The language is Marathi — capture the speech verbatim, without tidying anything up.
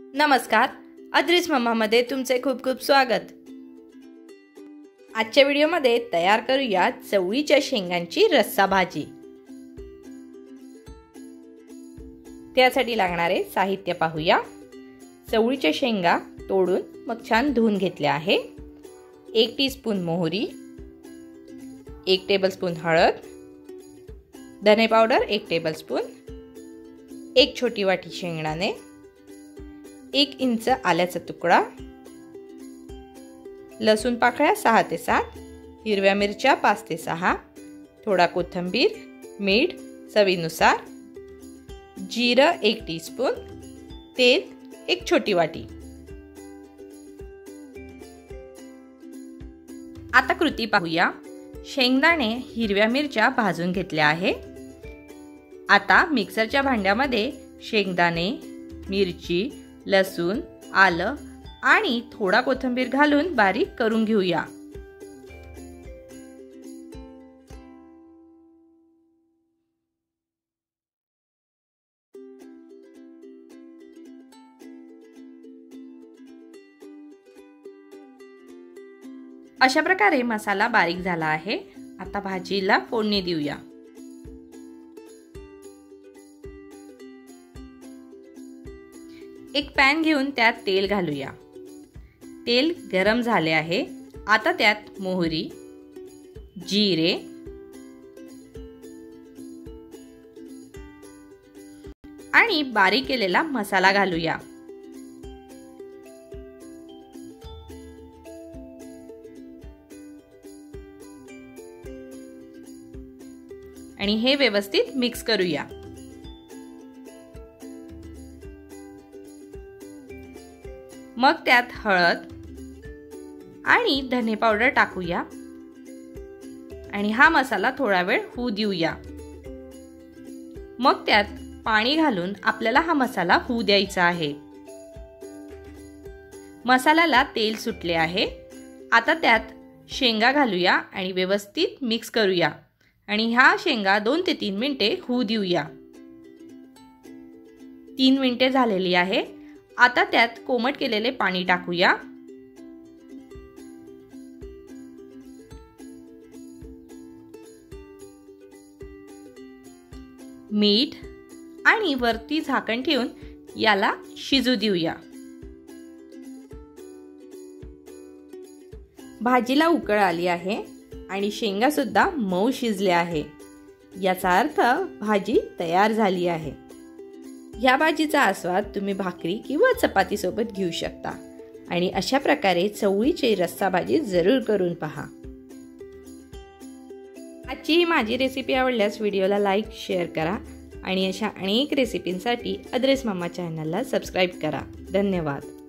नमस्कार, अद्रिस मम्मामध्ये तुमचे खूप खूप स्वागत। आजच्या व्हिडिओमध्ये तयार करूया चवळीच्या शेंगांची रस्सा भाजी। त्यासाठी लागणारे साहित्य पाहूया। चवळीच्या शेंगा तोडून मग छान धुवून घेतल्या आहे। एक टीस्पून मोहरी, एक टेबलस्पून हळद, धने पावडर एक टेबलस्पून, एक छोटी वाटी शेंगदाणे, एक इंच आल्याचा तुकडा, लसूण पाकळ्या सहा ते सात, हिरव्या मिरच्या पाच ते सहा, थोडा कोथिंबीर, मीठ चवीनुसार, जिरं एक टीस्पून, तेल एक छोटी वाटी। आता कृती पाहूया। शेंगदाणे हिरव्या मिरच्या भाजून घेतल्या आहे। आता मिक्सरच्या भांड्यामध्ये शेंगदाणे, मिरची, लसूण, आलं आणि थोडा कोथिंबीर घालून बारीक करून घेऊया। अशा प्रकारे मसाला बारीक झाला आहे। आता भाजीला फोडणी देऊया। एक पॅन घेऊन त्यात तेल घालूया। तेल गरम झाले आहे। आता त्यात मोहरी, जिरे, आणि बारीक केलेला मसाला घालूया। आणि हे व्यवस्थित मिक्स करूया। मग त्यात हळद आणि धने पावडर टाकूया आणि हा मसाला थोडा वेळ होऊ देऊया। मग त्यात पाणी घालून आपल्याला हा मसाला होऊ द्यायचा आहे। मसाल्याला तेल सुटले आहे। आता त्यात शेंगा घालूया आणि व्यवस्थित मिक्स करूया आणि ह्या शेंगा दोन ते तीन मिनिटे होऊ देऊया। तीन मिनिटे झालेली आहे। आता त्यात कोमट केलेले पाणी टाकूया। मीठ आणि वरती झाकण ठेवून याला शिजू देऊया। भाजीला उकळ आली आहे आणि शेंगा सुद्धा मऊ शिजल्या आहे। याचा अर्थ भाजी तयार झाली आहे। या भाजीचा आस्वाद तुम्ही भाकरी किंवा चपाती सोबत घेऊ शकता आणि अशा प्रकारे चवळीची रस्सा भाजी जरूर करून पहा। आजची ही माझी रेसिपी आवडल्यास व्हिडिओला लाईक, शेअर करा आणि अशा अनेक रेसिपींसाठी अद्रिस मम्मा चॅनलला सबस्क्राईब करा। धन्यवाद।